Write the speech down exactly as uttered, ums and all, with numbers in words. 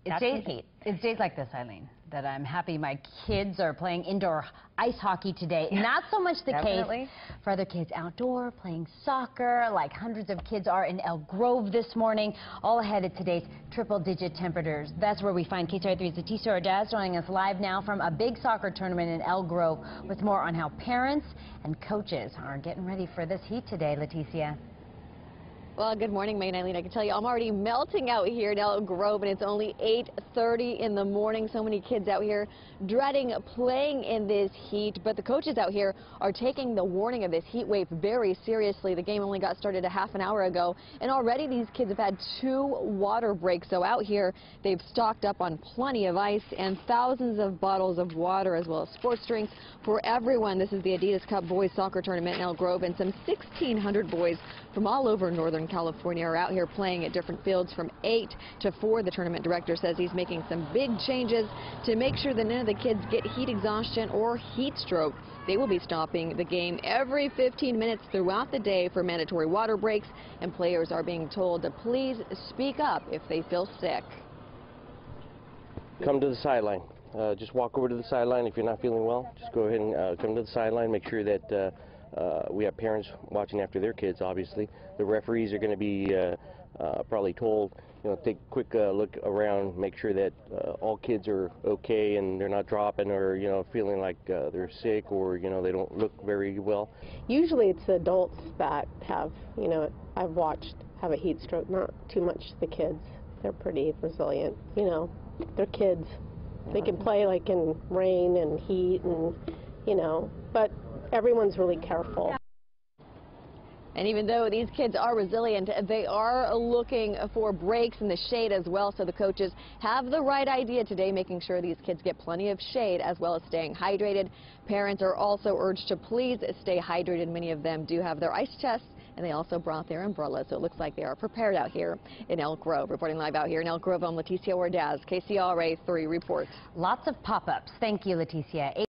It's days, heat. It's days like this, Eileen, that I'm happy my kids are playing indoor ice hockey today. Yeah. Not so much the Definitely. case for other kids outdoor playing soccer, like hundreds of kids are in Elk Grove this morning, all ahead of today's triple-digit temperatures. That's where we find K C R A three's Leticia Ordaz joining us live now from a big soccer tournament in Elk Grove with more on how parents and coaches are getting ready for this heat today. Leticia. Well, good morning, May and Eileen. I can tell you I'm already melting out here in Elk Grove, and it's only eight thirty in the morning. So many kids out here dreading playing in this heat. But the coaches out here are taking the warning of this heat wave very seriously. The game only got started a half an hour ago, and already these kids have had two water breaks. So out here, they've stocked up on plenty of ice and thousands of bottles of water, as well as sports drinks for everyone. This is the Adidas Cup Boys Soccer Tournament in Elk Grove, and some sixteen hundred boys from all over Northern California are out here playing at different fields from eight to four. The tournament director says he's making some big changes to make sure that none of the kids get heat exhaustion or heat stroke. They will be stopping the game every fifteen minutes throughout the day for mandatory water breaks, and players are being told to please speak up if they feel sick. Come to the sideline. Uh, just walk over to the sideline if you're not feeling well. Just go ahead and uh, come to the sideline. Make sure that uh, Uh, we have parents watching after their kids, obviously. The referees are going to be uh, uh, probably told, you know, take a quick uh, look around, make sure that uh, all kids are okay and they're not dropping or, you know, feeling like uh, they're sick or, you know, they don't look very well. Usually it's adults that have, you know, I've watched have a heat stroke, not too much the kids. They're pretty resilient, you know. They're kids. They can play like in rain and heat and, you know, but everyone's really careful. And even though these kids are resilient, they are looking for breaks in the shade as well. So the coaches have the right idea today, making sure these kids get plenty of shade as well as staying hydrated. Parents are also urged to please stay hydrated. Many of them do have their ice chests, and they also brought their umbrellas. So it looks like they are prepared out here in Elk Grove. Reporting live out here in Elk Grove, I'm Leticia Ordaz, K C R A three reports. Lots of pop-ups. Thank you, Leticia.